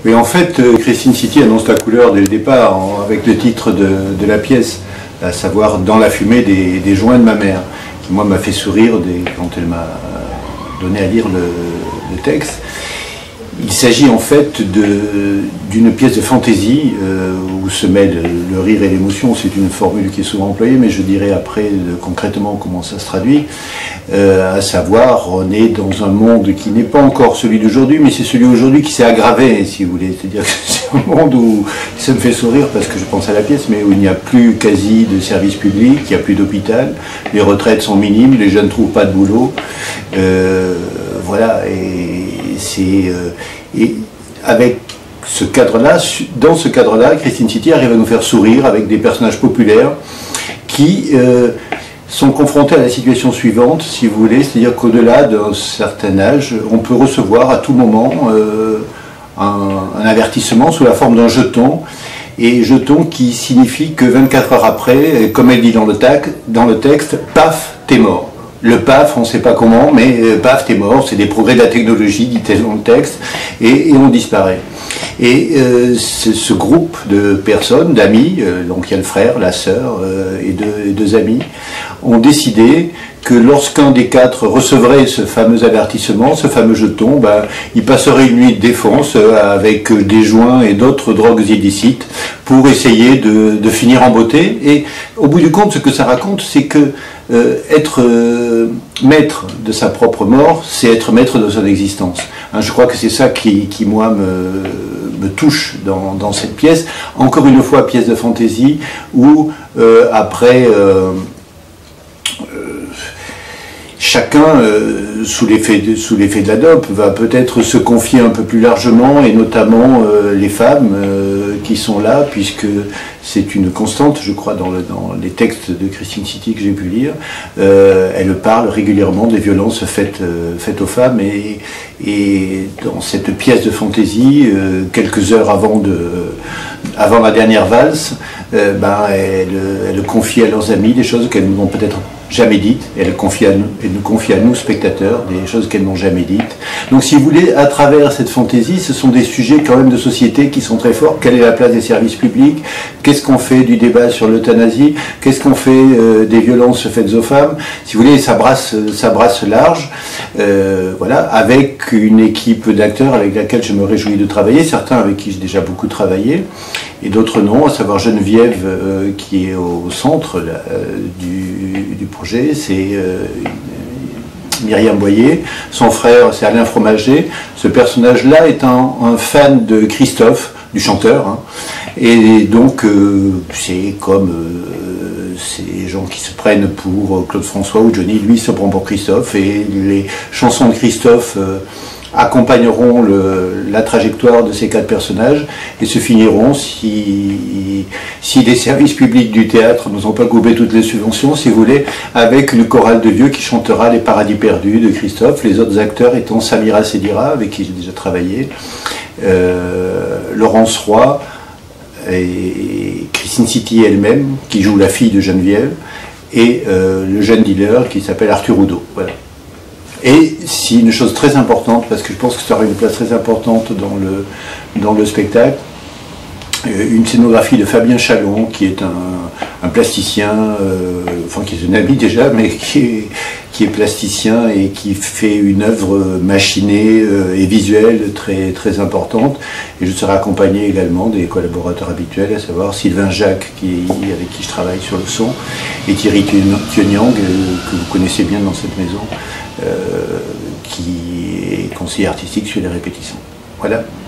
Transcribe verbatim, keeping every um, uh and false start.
Oui, en fait, Christine City annonce la couleur dès le départ, en, avec le titre de, de la pièce, à savoir « Dans la fumée des, des joints de ma mère », qui moi m'a fait sourire dès, quand elle m'a donné à lire le, le texte. Il s'agit en fait d'une pièce de fantaisie euh, où se mêlent le rire et l'émotion. C'est une formule qui est souvent employée, mais je dirai après de, concrètement comment ça se traduit. Euh, à savoir, on est dans un monde qui n'est pas encore celui d'aujourd'hui, mais c'est celui d'aujourd'hui qui s'est aggravé, si vous voulez. C'est-à-dire que c'est un monde où ça me fait sourire parce que je pense à la pièce, mais où il n'y a plus quasi de service public, il n'y a plus d'hôpital, les retraites sont minimes, les jeunes ne trouvent pas de boulot. Euh, voilà, et c'est euh, et avec ce cadre-là, dans ce cadre-là, Christine City arrive à nous faire sourire avec des personnages populaires qui euh, sont confrontés à la situation suivante, si vous voulez, c'est-à-dire qu'au-delà d'un certain âge, on peut recevoir à tout moment euh, un, un avertissement sous la forme d'un jeton, et jeton qui signifie que vingt-quatre heures après, comme elle dit dans le, tac, dans le texte, paf, t'es mort. Le paf, on ne sait pas comment, mais euh, paf, t'es mort, c'est des progrès de la technologie, dit-elle dans le texte, et, et on disparaît. Et euh, ce groupe de personnes, d'amis, euh, donc il y a le frère, la sœur euh, et, deux, et deux amis, ont décidé que lorsqu'un des quatre recevrait ce fameux avertissement, ce fameux jeton, ben, il passerait une nuit de défense euh, avec des joints et d'autres drogues illicites pour essayer de, de finir en beauté. Et au bout du compte, ce que ça raconte, c'est que euh, être euh, maître de sa propre mort, c'est être maître de son existence. Hein, je crois que c'est ça qui, qui moi, me, me touche dans, dans cette pièce. Encore une fois, pièce de fantaisie, où euh, après... Euh, Chacun, euh, sous l'effet de, sous l'effet de la dope, va peut-être se confier un peu plus largement, et notamment euh, les femmes euh, qui sont là, puisque c'est une constante, je crois, dans, le, dans les textes de Christine City que j'ai pu lire. Euh, elle parle régulièrement des violences faites, euh, faites aux femmes, et, et dans cette pièce de fantaisie, euh, quelques heures avant, de, avant la dernière valse, euh, ben, elle, elle confie à leurs amis des choses qu'elles n'ont peut-être jamais dites, et elle, confie à nous, elle nous confie à nous, spectateurs, des choses qu'elles n'ont jamais dites. Donc si vous voulez, à travers cette fantaisie, ce sont des sujets quand même de société qui sont très forts. Quelle est la place des services publics? Qu'est-ce qu'on fait du débat sur l'euthanasie? Qu'est-ce qu'on fait euh, des violences faites aux femmes? Si vous voulez, ça brasse, ça brasse large, euh, voilà, avec une équipe d'acteurs avec laquelle je me réjouis de travailler, certains avec qui j'ai déjà beaucoup travaillé, et d'autres non, à savoir Geneviève, euh, qui est au centre là, euh, du, du projet, c'est euh, Myriam Boyer, son frère c'est Alain Fromager. Ce personnage-là est un, un fan de Christophe, du chanteur, hein, et donc euh, c'est comme euh, ces gens qui se prennent pour Claude François ou Johnny, lui se prend pour Christophe, et les chansons de Christophe euh, accompagneront le, la trajectoire de ces quatre personnages et se finiront, si, si les services publics du théâtre nous ont pas coupé toutes les subventions, si vous voulez, avec une chorale de vieux qui chantera Les Paradis Perdus de Christophe, les autres acteurs étant Samira Sedira, avec qui j'ai déjà travaillé, euh, Laurence Roy et Christine City elle-même, qui joue la fille de Geneviève, et euh, le jeune dealer qui s'appelle Arthur Oudot. Voilà. Et si une chose très importante, parce que je pense que ça aura une place très importante dans le, dans le spectacle, une scénographie de Fabien Chalon, qui est un, un plasticien, euh, enfin qui est un ami déjà, mais qui est, qui est plasticien et qui fait une œuvre machinée euh, et visuelle très, très importante. Et je serai accompagné également des collaborateurs habituels, à savoir Sylvain Jacques, qui, avec qui je travaille sur le son, et Thierry Thionyang, euh, que vous connaissez bien dans cette maison, euh, qui est conseiller artistique sur les répétitions. Voilà.